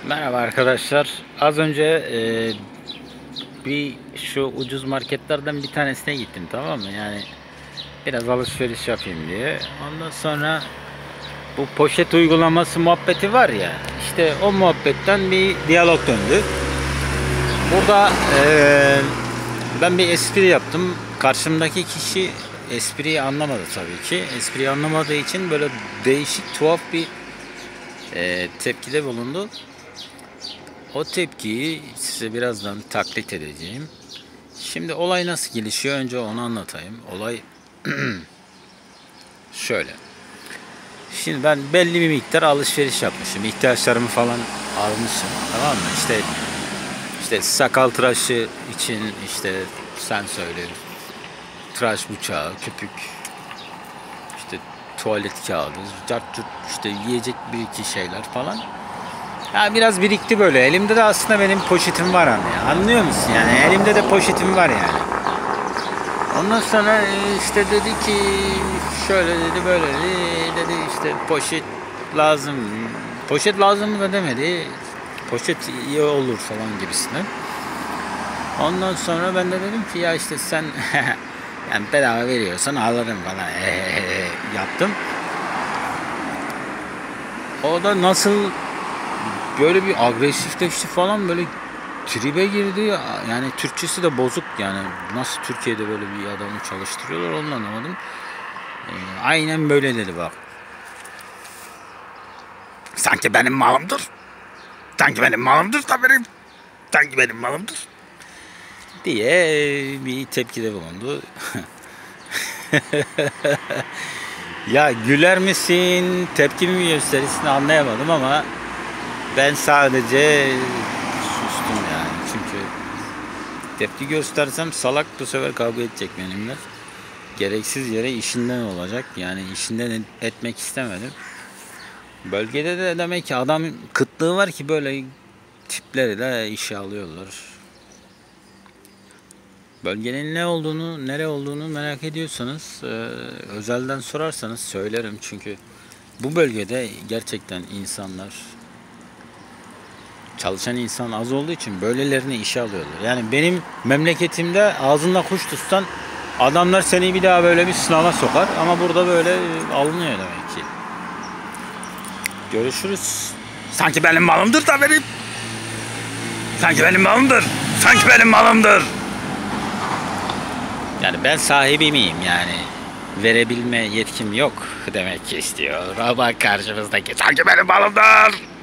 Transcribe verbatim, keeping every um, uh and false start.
Merhaba arkadaşlar. Az önce e, bir şu ucuz marketlerden bir tanesine gittim, tamam mı? Yani biraz alışveriş yapayım diye. Ondan sonra bu poşet uygulaması muhabbeti var ya. İşte o muhabbetten bir diyalog döndü. Burada e, ben bir espri yaptım. Karşımdaki kişi espriyi anlamadı tabii ki. Espriyi anlamadığı için böyle değişik, tuhaf bir e, tepkide bulundu. O tepkiyi size birazdan taklit edeceğim. Şimdi olay nasıl gelişiyor? Önce onu anlatayım. Olay şöyle. Şimdi ben belli bir miktar alışveriş yapmışım. İhtiyaçlarımı falan almışım. Tamam mı? İşte işte sakal tıraşı için işte sen söyle. Tıraş bıçağı, köpük, işte tuvalet kağıdı, cart curt, işte yiyecek bir iki şeyler falan. Ya biraz birikti böyle. Elimde de aslında benim poşetim var hani. Anlıyor musun? Yani elimde de poşetim var yani. Ondan sonra işte dedi ki şöyle dedi, böyle dedi, dedi işte poşet lazım. Poşet lazım mı da demedi. Poşet iyi olur falan gibisinden. Ondan sonra ben de dedim ki ya işte sen yani bedava veriyorsan alırım falan yaptım. O da nasıl böyle bir agresifleşti falan, böyle tribe girdi. Yani Türkçesi de bozuk yani. Nasıl Türkiye'de böyle bir adamı çalıştırıyorlar onu anlamadım. Ee, aynen böyle dedi bak. Sanki benim malımdır. Sanki benim malımdır da benim. Sanki benim malımdır. Diye bir tepkide bulundu. Ya güler misin, tepki mi gösterirsin anlayamadım ama ben sadece sustum yani. Çünkü tepki göstersem salak bu sefer kavga edecek benimle. Gereksiz yere işinden olacak. Yani işinden etmek istemedim. Bölgede de demek ki adam kıtlığı var ki böyle tipleri de işe alıyorlar. Bölgenin ne olduğunu, nere olduğunu merak ediyorsanız, e, özelden sorarsanız söylerim. Çünkü bu bölgede gerçekten insanlar, çalışan insan az olduğu için böylelerini işe alıyorlar. Yani benim memleketimde ağzında kuş tutsan adamlar seni bir daha böyle bir sınava sokar ama burada böyle alınıyor demek ki. Görüşürüz. Sanki benim malımdır da benim. Sanki benim malımdır. Sanki benim malımdır. Yani ben sahibi miyim yani? Verebilme yetkim yok demek ki istiyor. Ama karşımızdaki sanki benim malımdır.